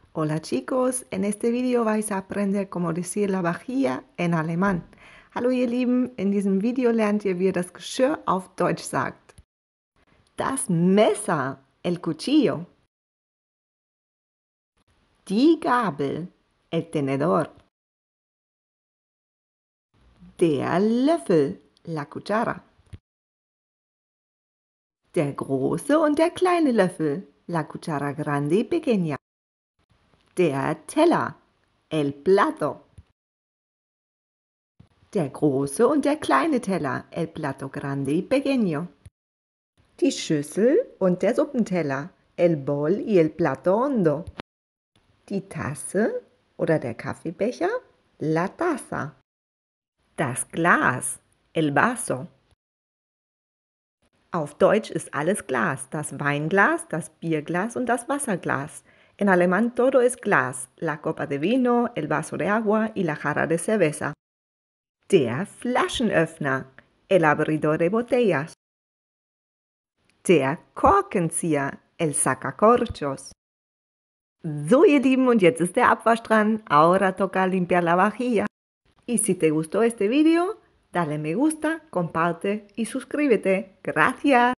Hola chicos, en este Video vais a aprender cómo decir la vajilla en alemán. Hallo ihr Lieben, in diesem Video lernt ihr, wie ihr das Geschirr auf Deutsch sagt. Das Messer, el cuchillo. Die Gabel, el tenedor. Der Löffel, la cuchara. Der große und der kleine Löffel, la cuchara grande y pequeña. Der Teller, el plato. Der große und der kleine Teller, el plato grande y pequeño. Die Schüssel und der Suppenteller, el bol y el plato hondo. Die Tasse oder der Kaffeebecher, la taza. Das Glas, el vaso. Auf Deutsch ist alles Glas, das Weinglas, das Bierglas und das Wasserglas. En alemán todo es Glas, la copa de vino, el vaso de agua y la jarra de cerveza. Der Flaschenöffner, el abridor de botellas. Der Korkenzieher, el sacacorchos. So ihr Lieben, und jetzt ist der Abwasch dran. Ahora toca limpiar la vajilla. Y si te gustó este video, dale me gusta, comparte y suscríbete. Gracias.